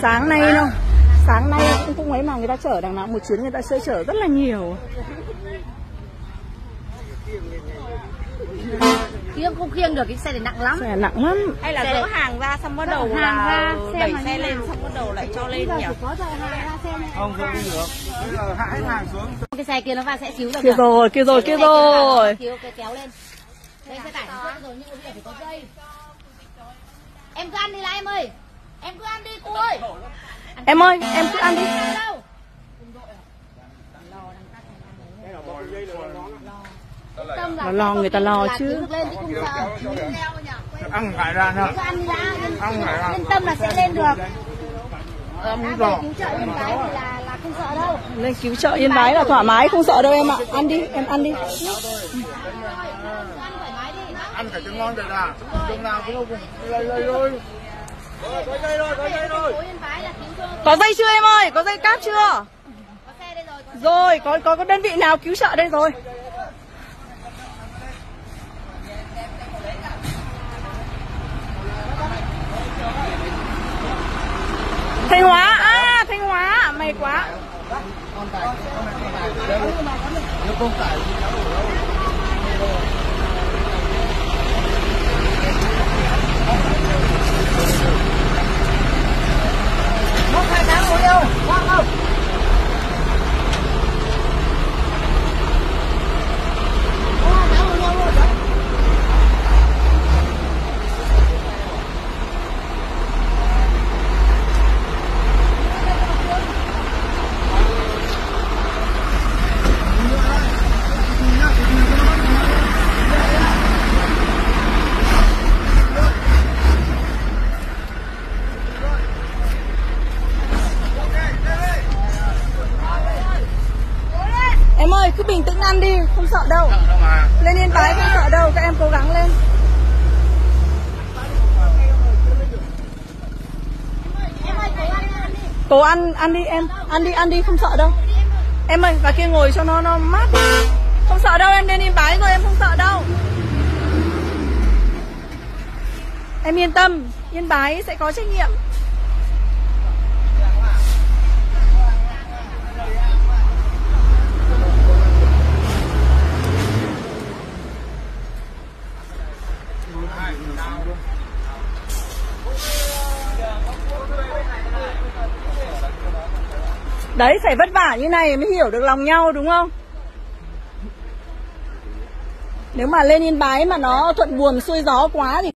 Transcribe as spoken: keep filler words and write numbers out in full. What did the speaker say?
Sáng nay đâu, sáng nay cũng cũng ấy mà người ta chở đằng nào một chuyến người ta sẽ chở rất là nhiều. Khiêng không khiêng được, cái xe này nặng lắm. Xe nặng lắm. Hay là dỡ hàng ra xong bắt đầu hàng ra, đẩy xe lên xong bắt đầu lại cho lên nhỉ? Không, không đi được. Bây giờ hạ hết hàng xuống. Cái xe kia nó vào sẽ xíu rồi. Kia rồi, kia rồi, kia rồi. Kéo kéo lên. Đây xe tải nó rồi nhưng mà bây giờ phải có dây. Em cứ ăn đi là em ơi. Em cứ ăn đi cô ơi. Em ơi, em cứ ăn đi. Nó lo, người ta lo chứ. Ăn phải ra nữa. Ăn phải ra. Yên tâm là sẽ lên được. Ăn rồi. Cứu trợ Yên Bái thì là là không sợ đâu. Lên cứu trợ Yên Bái là thoải mái, không sợ đâu em ạ. Ăn đi, em ăn đi. Ăn phải cho ngon rồi là. Chúng nào cũng đây đây rồi. Có dây rồi, có dây rồi. Có dây chưa em ơi? Có dây cáp chưa? Có xe đây rồi. Rồi, có có có đơn vị nào cứu trợ đây rồi? Thanh Hóa, à Thanh Hóa, may quá. Một hai tháng rồi đâu? Không không. Em ơi, cứ bình tĩnh ăn đi, không sợ đâu. Lên Yên Bái không sợ đâu, các em cố gắng lên. Cố ăn, ăn đi em, ăn đi, ăn đi, không sợ đâu. Em ơi, và kia ngồi cho nó nó mát. Không sợ đâu, em lên Yên Bái rồi, em không sợ đâu. Em yên tâm, Yên Bái sẽ có trách nhiệm. Đấy, phải vất vả như này mới hiểu được lòng nhau đúng không? Nếu mà lên Yên Bái mà nó thuận buồm xuôi gió quá thì